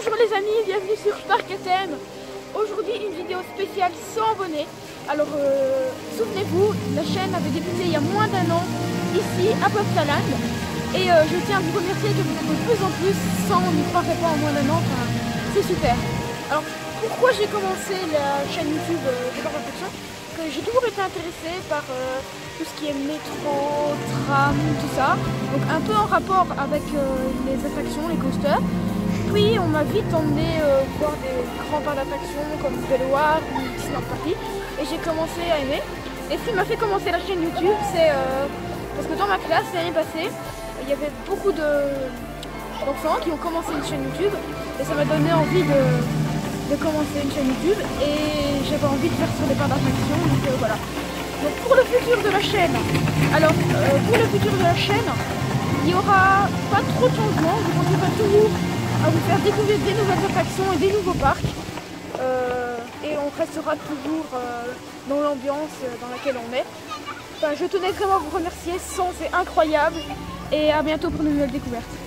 Bonjour les amis, bienvenue sur Parc FM. Aujourd'hui une vidéo spéciale 100 abonnés. Alors souvenez-vous, la chaîne avait débuté il y a moins d'un an ici à Plopsaland. Et je tiens à vous remercier que vous êtes de plus en plus, 100 on n'y croirait pas en moins d'un an, enfin, c'est super. Alors pourquoi j'ai commencé la chaîne YouTube de Parc FM? Que j'ai toujours été intéressée par tout ce qui est métro, tram, tout ça. Donc un peu en rapport avec les attractions, les coasters. Puis on m'a vite emmené voir des grands parcs d'attractions comme Belloir ou Disneyland Paris. Et j'ai commencé à aimer. Et ce qui m'a fait commencer la chaîne YouTube, c'est parce que dans ma classe l'année passée, il y avait beaucoup d'enfants qui ont commencé une chaîne YouTube. Et ça m'a donné envie de commencer une chaîne YouTube et j'avais envie de faire sur des parcs d'attractions, donc voilà. Donc pour le futur de la chaîne, alors pour le futur de la chaîne, il n'y aura pas trop de changements, je continuerai toujours à vous faire découvrir des nouvelles attractions et des nouveaux parcs et on restera toujours dans l'ambiance dans laquelle on est. Enfin, je tenais vraiment à vous remercier, 100 c'est incroyable et à bientôt pour de nouvelles découvertes.